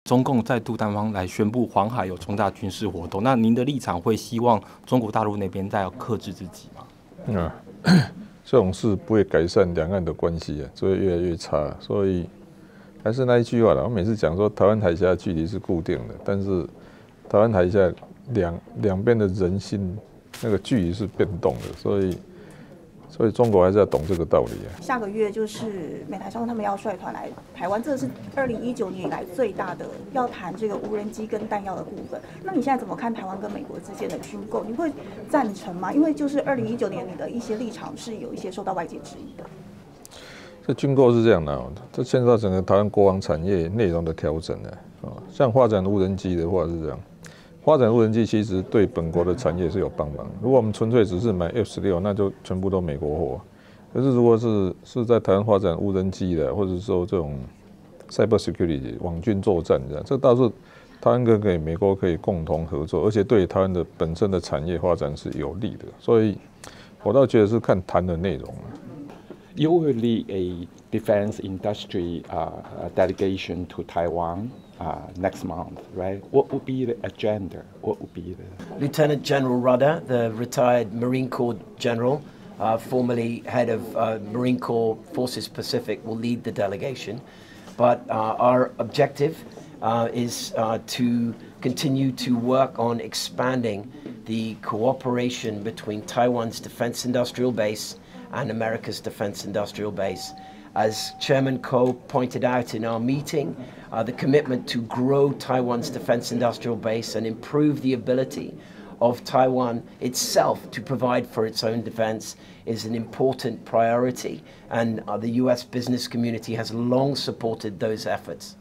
中共再度单方来宣布黄海有重大军事活动，那您的立场会希望中国大陆那边再要克制自己吗？ 这种事不会改善两岸的关系只会越来越差。所以还是那一句话啦，我每次讲说台湾海峡距离是固定的，但是台湾海峡两边的人心那个距离是变动的，所以中国还是要懂这个道理下个月就是美台商他们要率团来台湾，这是2019年以来最大的要谈这个无人机跟弹药的部分。那你现在怎么看台湾跟美国之间的军购？你会赞成吗？因为就是2019年你的一些立场是有一些受到外界质疑的。 这军购是这样的，这牵涉到整个台湾国防产业内容的调整像发展无人机的话是这样。发展无人机其实对本国的产业是有帮忙。如果我们纯粹只是买 F-16，那就全部都美国货。可是如果是在台湾发展无人机的，或者说这种 cyber security 网军作战这样，这倒是台湾跟美国可以共同合作，而且对台湾的本身的产业发展是有利的。所以我倒觉得是看谈的内容。 You will lead a defense industry delegation to Taiwan next month, right? What would be the agenda? What would be the... Lieutenant General Rudder, the retired Marine Corps general, formerly head of Marine Corps Forces Pacific, will lead the delegation. But our objective is to continue to work on expanding the cooperation between Taiwan's defense industrial base and America's defense industrial base. As Chairman Ko pointed out in our meeting, the commitment to grow Taiwan's defense industrial base and improve the ability of Taiwan itself to provide for its own defense is an important priority, and the US business community has long supported those efforts.